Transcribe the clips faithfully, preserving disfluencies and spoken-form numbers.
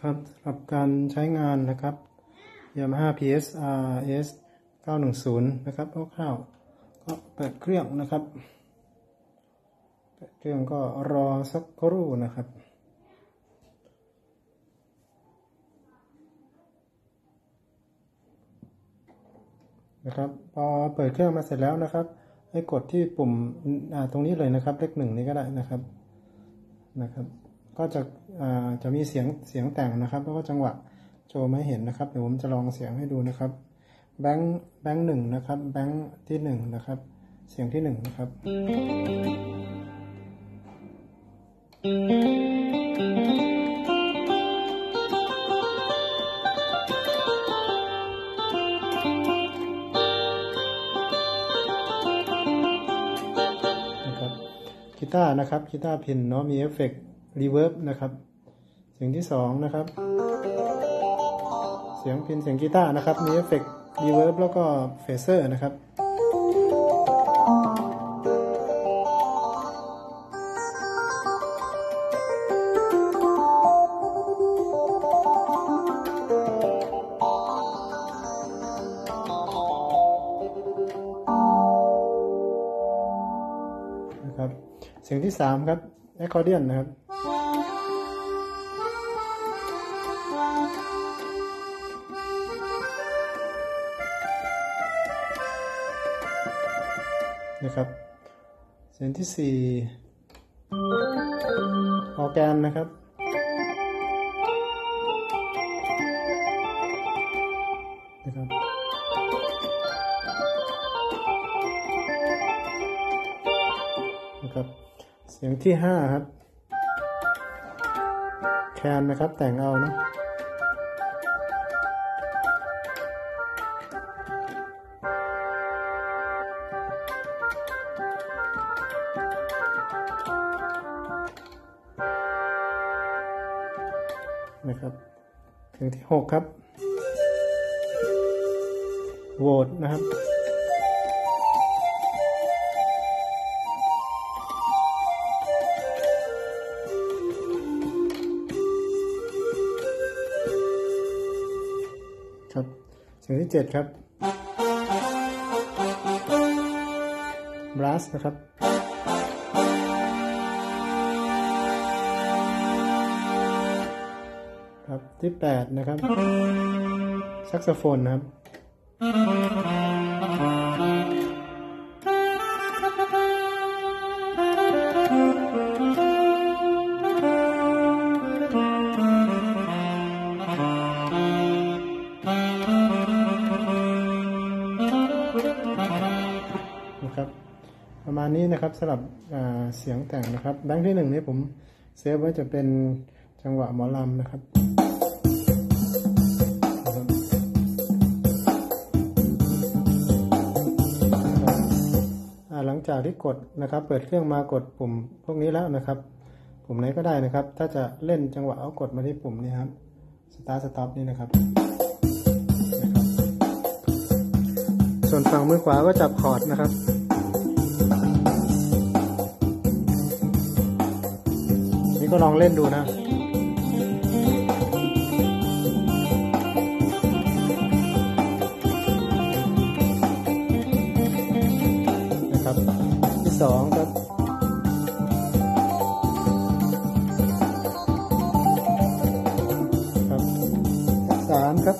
ครับสำหรับการใช้งานนะครับ Yamaha พี เอส อาร์ เอส เก้าหนึ่งศูนย์นะครับคร่าวๆก็เปิดเครื่องนะครับเปิดเครื่องก็รอสักครู่นะครับนะครับพอเปิดเครื่องมาเสร็จแล้วนะครับให้กดที่ปุ่มตรงนี้เลยนะครับเลขหนึ่งนี้ก็ได้นะครับนะครับก็จะจะมีเสียงเสียงแต่งนะครับแล้วก็จังหวะโชว์ไม่เห็นนะครับเดี๋ยวผมจะลองเสียงให้ดูนะครับแบงค์แบงค์หนึ่งนะครับแบงค์ที่หนึ่งนะครับเสียงที่หนึ่งนะครับกีตาร์นะครับกีตาร์พินเนาะมีเอฟเฟกต์รีเวิร์บนะครับเสียงที่สองนะครับเสียงพินเสียงกีตาร์นะครับมีเอฟเฟกต์รีเวิร์บแล้วก็เฟเซอร์นะครับนะครับเสียงที่สามครับแอคคอร์เดียนนะครับนะครับเสียงที่สี่ออร์แกนนะครับนะครับนะครับเสียงที่ห้าครับแคนนะครับแต่งเอานะนะครับเสียงที่หกครับโหวตนะครับครับเสียงที่เจ็ดครับบรัสนะครับครับที่แปดนะครับแซกโซโฟนนะครับนะครับประมาณนี้นะครับสำหรับเสียงแต่งนะครับแบงค์ที่หนึ่งนี้ผมเซฟไว้จะเป็นจังหวะหมอลำนะครับหลังจากที่กดนะครับเปิดเครื่องมากดปุ่มพวกนี้แล้วนะครับปุ่มไหนก็ได้นะครับถ้าจะเล่นจังหวะเอากดมาที่ปุ่มนี้ครับ Start Stop นี่นะครับส่วนฝั่งมือขวาก็จับคอร์ดนะครับนี่ก็ลองเล่นดูนะนะครับที่สองครับครับสามครับ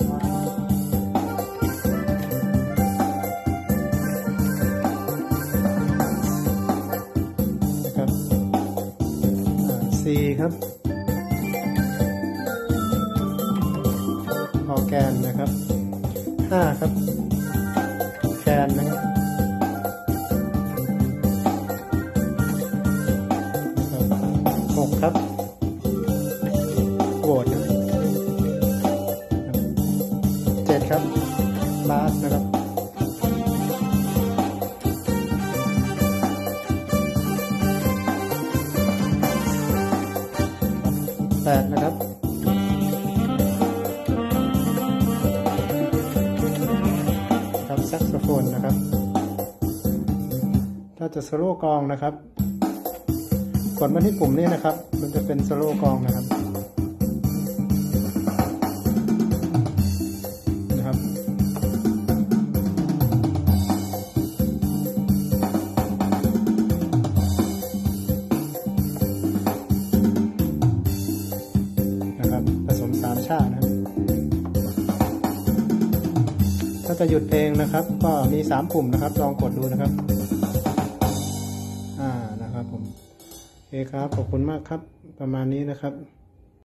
นะครับสี่ครับออร์แกนนะครับห้าครับแคนนะครับหกครับโหวตเจ็ดครับบาสนะครับแปดนะครับครับแซกโซโฟนนะครับถ้าจะโซโล่กลองนะครับกดมาที่ปุ่มนี้นะครับมันจะเป็นโซโล่กลองนะครับชานะครับถ้าจะหยุดเพลงนะครับก็มีสามปุ่มนะครับลองกดดูนะครับอ่านะครับผมโอเคครับขอบคุณมากครับประมาณนี้นะครับ